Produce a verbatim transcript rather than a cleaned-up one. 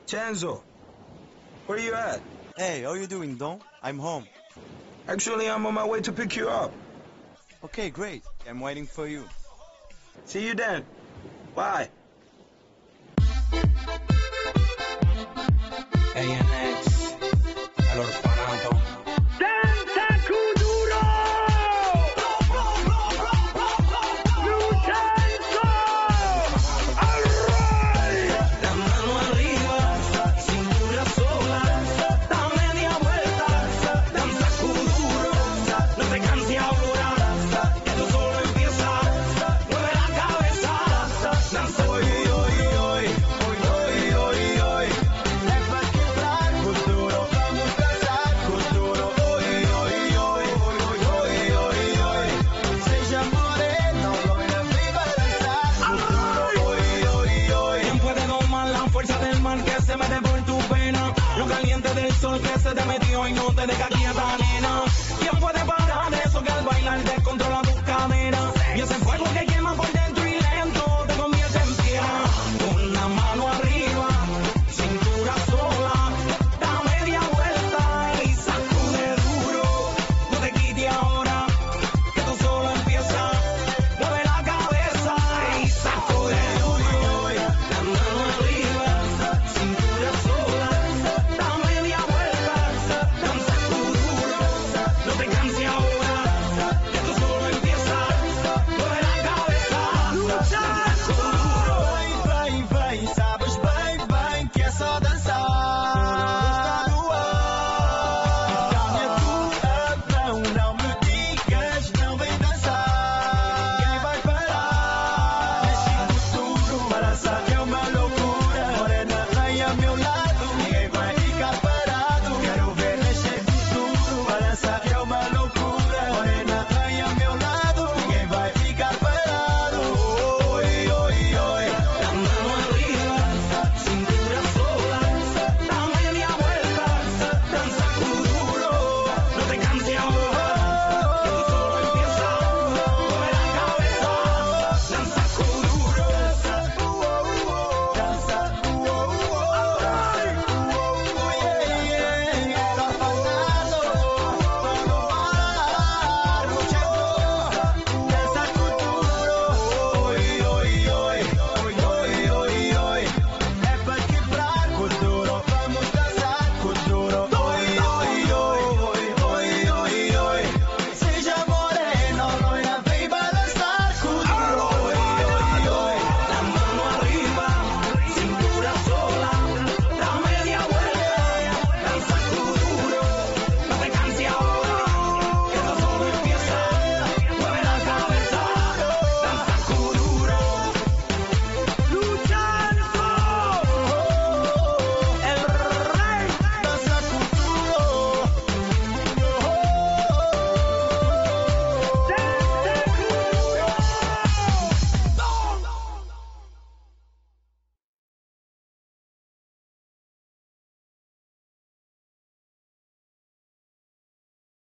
Chanzo, where you at? Hey, how you doing, Don? I'm home. Actually, I'm on my way to pick you up. Okay, great. I'm waiting for you. See you then. Bye. A N X, El Orfanato. ¡Danza Kuduro! ¡Lucenzo! ¡Array! La mano arriba, cintura sola, da media vuelta, danza Kuduro, no te canses ahora, esto solo empieza, mueve la cabeza, danza hoy, hoy, hoy, hoy, hoy, hoy, hoy. Es para quebrar Kuduro, vamos a danzar Kuduro, hoy, hoy, hoy, hoy, hoy, hoy, hoy. Seja moreno, voy arriba a danzar Kuduro, hoy, hoy, hoy. ¿Quién puede domar la fuerza del mar que se mete por tu pena? Lo caliente del sol que se te metió y no te deja quieta, nena.